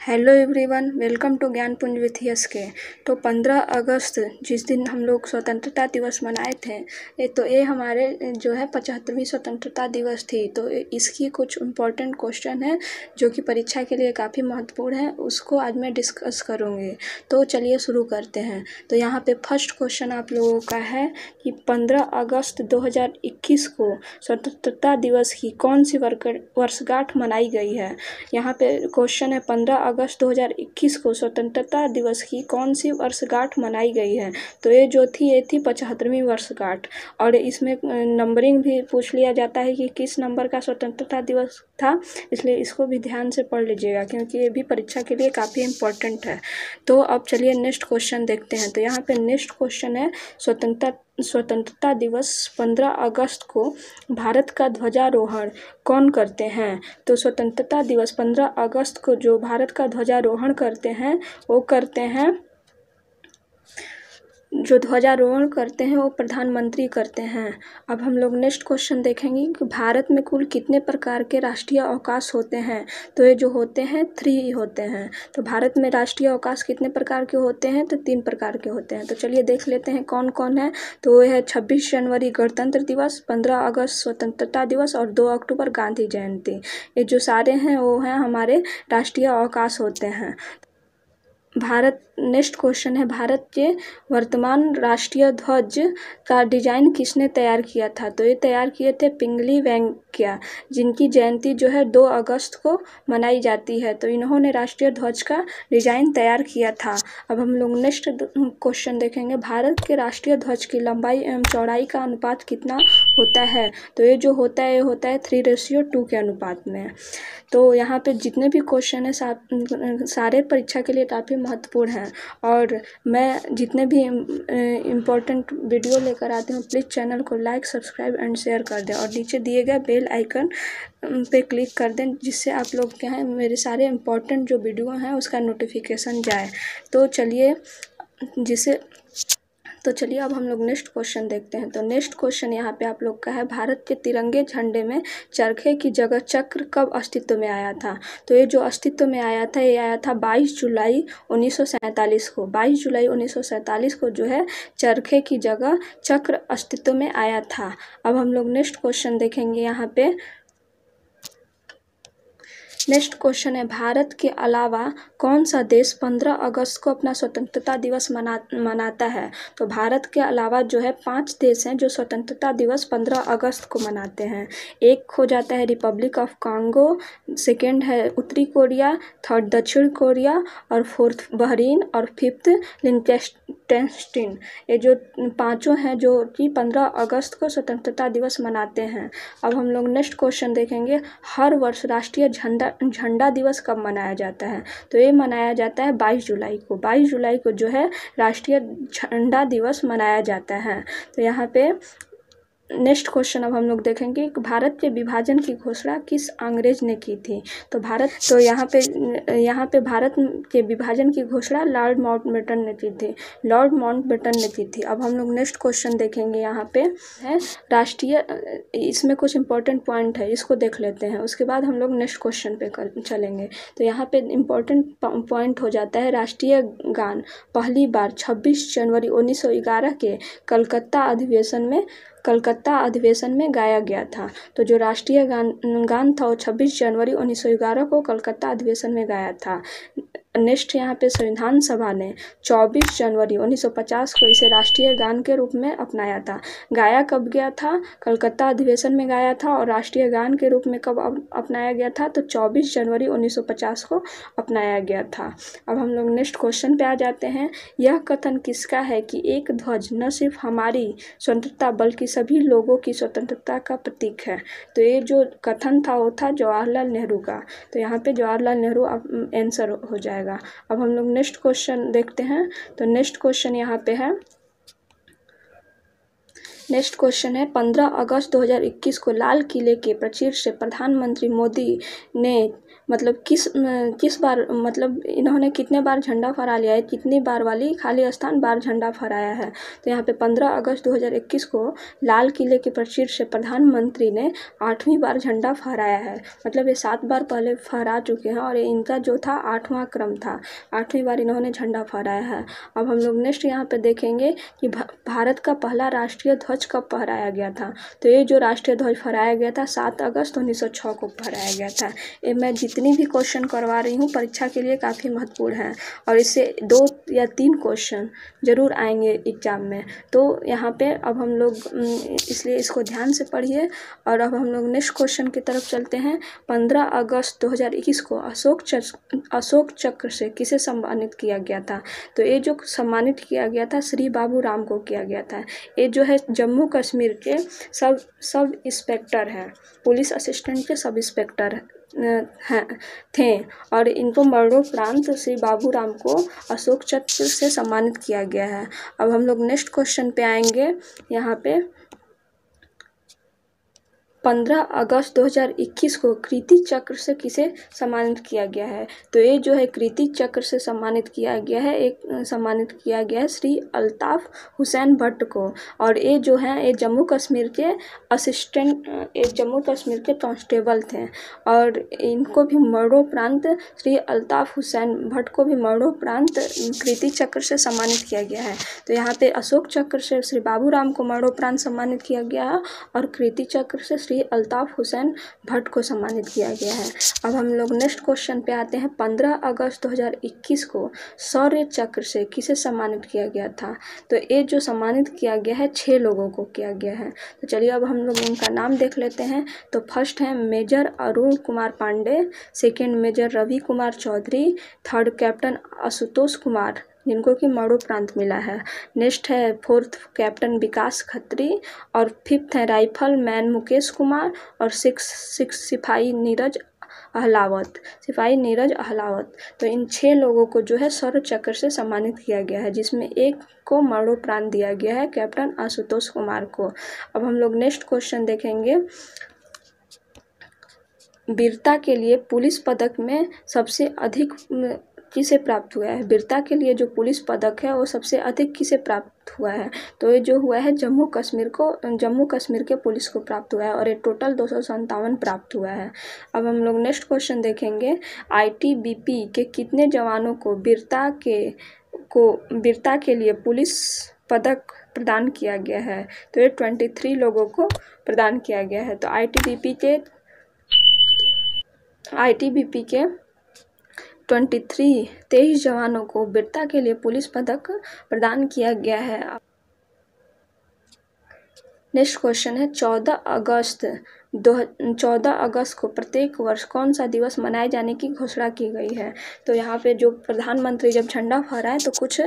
Hello everyone, welcome to Gyanpunj with S K. तो 15 अगस्त जिस दिन हम लोग स्वतंत्रता दिवस मनाए थे, ये हमारे जो है 75वीं स्वतंत्रता दिवस थी। तो इसकी कुछ इम्पोर्टेंट क्वेश्चन है जो कि परीक्षा के लिए काफ़ी महत्वपूर्ण है, उसको आज मैं डिस्कस करूँगी। तो चलिए शुरू करते हैं। तो यहाँ पे फर्स्ट क्वेश्चन आप लोगों का है कि 15 अगस्त 2021 को स्वतंत्रता दिवस की कौन सी वर्षगांठ मनाई गई है। यहाँ पे क्वेश्चन है 15 अगस्त 2021 को स्वतंत्रता दिवस की कौन सी वर्षगांठ मनाई गई है। तो ये थी 75वीं वर्षगांठ। और इसमें नंबरिंग भी पूछ लिया जाता है कि किस नंबर का स्वतंत्रता दिवस था, इसलिए इसको भी ध्यान से पढ़ लीजिएगा क्योंकि ये भी परीक्षा के लिए काफ़ी इम्पोर्टेंट है। तो अब चलिए नेक्स्ट क्वेश्चन देखते हैं। तो यहाँ पे नेक्स्ट क्वेश्चन है स्वतंत्रता दिवस 15 अगस्त को भारत का ध्वजारोहण कौन करते हैं। तो स्वतंत्रता दिवस 15 अगस्त को जो भारत का ध्वजारोहण करते हैं वो प्रधानमंत्री करते हैं। अब हम लोग नेक्स्ट क्वेश्चन देखेंगे कि भारत में कुल कितने प्रकार के राष्ट्रीय अवकाश होते हैं। तो ये जो होते हैं 3 होते हैं। तो भारत में राष्ट्रीय अवकाश कितने प्रकार के होते हैं, तो 3 प्रकार के होते हैं। तो चलिए देख लेते हैं कौन कौन है। तो वो है 26 जनवरी गणतंत्र दिवस, 15 अगस्त स्वतंत्रता दिवस और 2 अक्टूबर गांधी जयंती। ये जो सारे हैं वो हैं हमारे राष्ट्रीय अवकाश होते हैं। नेक्स्ट क्वेश्चन है भारत के वर्तमान राष्ट्रीय ध्वज का डिजाइन किसने तैयार किया था। तो ये तैयार किए थे पिंगली वेंकैया, जिनकी जयंती जो है 2 अगस्त को मनाई जाती है। तो इन्होंने राष्ट्रीय ध्वज का डिजाइन तैयार किया था। अब हम लोग नेक्स्ट क्वेश्चन देखेंगे भारत के राष्ट्रीय ध्वज की लंबाई एवं चौड़ाई का अनुपात कितना होता है। तो ये जो होता है 3:2 के अनुपात में। तो यहाँ पे जितने भी क्वेश्चन है सारे परीक्षा के लिए काफ़ी महत्वपूर्ण हैं। और मैं जितने भी इम्पोर्टेंट वीडियो लेकर आती हूँ, प्लीज़ चैनल को लाइक, सब्सक्राइब एंड शेयर कर दें और नीचे दिए गए बेल आइकन पे क्लिक कर दें, जिससे आप लोग क्या है मेरे सारे इम्पोर्टेंट जो वीडियो हैं उसका नोटिफिकेशन जाए। तो चलिए अब हम लोग नेक्स्ट क्वेश्चन देखते हैं। तो नेक्स्ट क्वेश्चन यहाँ पे आप लोग का है भारत के तिरंगे झंडे में चरखे की जगह चक्र कब अस्तित्व में आया था। तो ये जो अस्तित्व में आया था, ये आया था 22 जुलाई 1947 को। 22 जुलाई 1947 को जो है चरखे की जगह चक्र अस्तित्व में आया था। अब हम लोग नेक्स्ट क्वेश्चन देखेंगे। यहाँ पे नेक्स्ट क्वेश्चन है भारत के अलावा कौन सा देश 15 अगस्त को अपना स्वतंत्रता दिवस मनाता है। तो भारत के अलावा जो है 5 देश हैं जो स्वतंत्रता दिवस 15 अगस्त को मनाते हैं। एक हो जाता है रिपब्लिक ऑफ कांगो, सेकेंड है उत्तरी कोरिया, थर्ड दक्षिण कोरिया और फोर्थ बहरीन और फिफ्थ लिंचटेनस्टीन। ये जो 5 हैं जो कि 15 अगस्त को स्वतंत्रता दिवस मनाते हैं। अब हम लोग नेक्स्ट क्वेश्चन देखेंगे हर वर्ष राष्ट्रीय झंडा दिवस कब मनाया जाता है। तो ये मनाया जाता है 22 जुलाई को। 22 जुलाई को जो है राष्ट्रीय झंडा दिवस मनाया जाता है। तो यहाँ पे नेक्स्ट क्वेश्चन अब हम लोग देखेंगे कि भारत के विभाजन की घोषणा किस अंग्रेज ने की थी। तो यहाँ पे भारत के विभाजन की घोषणा लॉर्ड माउंटबेटन ने की थी। अब हम लोग नेक्स्ट क्वेश्चन देखेंगे। यहाँ पे है राष्ट्रीय, इसमें कुछ इंपॉर्टेंट पॉइंट है, इसको देख लेते हैं, उसके बाद हम लोग नेक्स्ट क्वेश्चन पे चलेंगे। तो यहाँ पे इम्पोर्टेंट पॉइंट हो जाता है राष्ट्रीय गान पहली बार 26 जनवरी 1911 के कलकत्ता अधिवेशन में गाया गया था। तो जो राष्ट्रीय गान था वो 26 जनवरी 1911 को कलकत्ता अधिवेशन में गाया था। नेक्स्ट यहाँ पे संविधान सभा ने 24 जनवरी 1950 को इसे राष्ट्रीय गान के रूप में अपनाया था। गाया कब गया था, कलकत्ता अधिवेशन में गाया था। और राष्ट्रीय गान के रूप में कब अपनाया गया था, तो 24 जनवरी 1950 को अपनाया गया था। अब हम लोग नेक्स्ट क्वेश्चन पे आ जाते हैं। यह कथन किसका है कि एक ध्वज न सिर्फ हमारी स्वतंत्रता बल्कि सभी लोगों की स्वतंत्रता का प्रतीक है। तो ये जो कथन था वो था जवाहरलाल नेहरू का। तो यहाँ पे जवाहरलाल नेहरू आंसर हो जाएगा। अब हम लोग नेक्स्ट क्वेश्चन देखते हैं। तो नेक्स्ट क्वेश्चन यहाँ पे है, नेक्स्ट क्वेश्चन है 15 अगस्त 2021 को लाल किले के प्राचीर से प्रधानमंत्री मोदी ने मतलब किस बार, मतलब इन्होंने कितने बार झंडा फहरा लिया है, कितनी बार वाली खाली स्थान बार झंडा फहराया है। तो यहाँ पे 15 अगस्त 2021 को लाल किले के प्राचीर से प्रधानमंत्री ने 8वीं बार झंडा फहराया है। मतलब ये 7 बार पहले फहरा चुके हैं और इनका जो था 8वां क्रम था, 8वीं बार इन्होंने झंडा फहराया है। अब हम लोग नेक्स्ट यहाँ पे देखेंगे कि भारत का पहला राष्ट्रीय ध्वज कब फहराया गया था। तो ये जो राष्ट्रीय ध्वज फहराया गया था 7 अगस्त 1906 को फहराया गया था। ये मैं जितनी भी क्वेश्चन करवा रही हूँ परीक्षा के लिए काफ़ी महत्वपूर्ण है और इससे 2 या 3 क्वेश्चन जरूर आएंगे एग्जाम में। तो यहाँ पे अब हम लोग इसलिए इसको ध्यान से पढ़िए। और अब हम लोग नेक्स्ट क्वेश्चन की तरफ चलते हैं। 15 अगस्त 2021 को अशोक चक्र से किसे सम्मानित किया गया था। तो ये जो सम्मानित किया गया था श्री बाबू राम को किया गया था। ये जो है जम्मू कश्मीर के सब इंस्पेक्टर हैं, पुलिस असिस्टेंट के सब इंस्पेक्टर हैं थे और इनको मरणोपरांत श्री बाबू राम को अशोक चक्र से सम्मानित किया गया है। अब हम लोग नेक्स्ट क्वेश्चन पे आएंगे। यहाँ पे 15 अगस्त 2021 को कीर्ति चक्र से किसे सम्मानित किया गया है। तो ये जो है कीर्ति चक्र से सम्मानित किया गया है श्री अल्ताफ हुसैन भट्ट को। और ये जो है ये जम्मू कश्मीर के कांस्टेबल थे और इनको भी मरणोपरांत श्री अल्ताफ हुसैन भट्ट को भी मरणोपरांत कीर्ति चक्र से सम्मानित किया गया है। तो यहाँ पे अशोक चक्र से श्री बाबू राम को मरणोपरांत सम्मानित किया गया है और कीर्ति चक्र से श्री अल्ताफ हुसैन भट्ट को सम्मानित किया गया है। अब हम लोग नेक्स्ट क्वेश्चन पे आते हैं। 15 अगस्त 2021 को शौर्य चक्र से किसे सम्मानित किया गया था। तो ये जो सम्मानित किया गया है 6 लोगों को किया गया है। तो चलिए अब हम लोग उनका नाम देख लेते हैं। तो फर्स्ट है major Arun Kumar Pandey, second major Ravi Kumar Chaudhary, third captain Ashutosh Kumar जिनको कि मरणोपरांत मिला है। नेक्स्ट है फोर्थ कैप्टन विकास खत्री और फिफ्थ है राइफल मैन मुकेश कुमार और सिक्स सिपाही नीरज अहलावत। तो इन 6 लोगों को जो है शौर्य चक्र से सम्मानित किया गया है, जिसमें एक को मरणोपरांत दिया गया है, कैप्टन आशुतोष कुमार को। अब हम लोग नेक्स्ट क्वेश्चन देखेंगे। वीरता के लिए पुलिस पदक में सबसे अधिक किसे प्राप्त हुआ है। वीरता के लिए जो पुलिस पदक है वो सबसे अधिक किसे प्राप्त हुआ है। तो ये जो हुआ है जम्मू कश्मीर के पुलिस को प्राप्त हुआ है और ये टोटल 257 प्राप्त हुआ है। अब हम लोग नेक्स्ट क्वेश्चन देखेंगे। ITBP के कितने जवानों को वीरता के लिए पुलिस पदक प्रदान किया गया है। तो ये 23 लोगों को प्रदान किया गया है। तो ITBP के 23 जवानों को वीरता के लिए पुलिस पदक प्रदान किया गया है। नेक्स्ट क्वेश्चन है 14 अगस्त को प्रत्येक वर्ष कौन सा दिवस मनाए जाने की घोषणा की गई है। तो यहाँ पे जो प्रधानमंत्री जब झंडा फहराए तो कुछ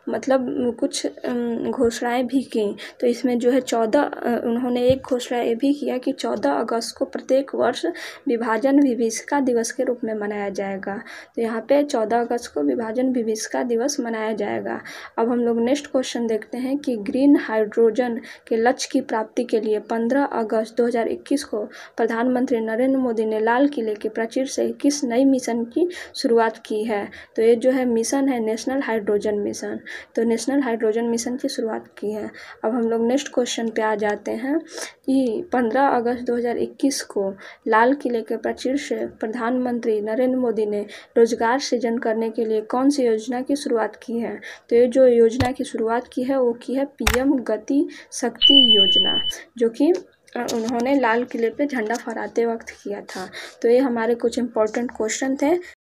घोषणाएं भी की। तो इसमें जो है उन्होंने एक घोषणा ये भी किया कि 14 अगस्त को प्रत्येक वर्ष विभाजन विभीषिका दिवस के रूप में मनाया जाएगा। तो यहाँ पे 14 अगस्त को विभाजन विभीषिका दिवस मनाया जाएगा। अब हम लोग नेक्स्ट क्वेश्चन देखते हैं कि ग्रीन हाइड्रोजन के लक्ष्य की प्राप्ति के लिए 15 अगस्त 2021 को प्रधानमंत्री नरेंद्र मोदी ने लाल किले के प्राचीर से किस नई मिशन की शुरुआत की है। तो ये जो है मिशन है नेशनल हाइड्रोजन मिशन। तो नेशनल हाइड्रोजन मिशन की शुरुआत की है। अब हम लोग नेक्स्ट क्वेश्चन पे आ जाते हैं कि 15 अगस्त 2021 को लाल किले के प्राचीर से प्रधानमंत्री नरेंद्र मोदी ने रोजगार सृजन करने के लिए कौन सी योजना की शुरुआत की है। तो ये जो योजना की शुरुआत की है वो की है PM गति शक्ति योजना, जो कि उन्होंने लाल किले पे झंडा फहराते वक्त किया था। तो ये हमारे कुछ इंपॉर्टेंट क्वेश्चन थे।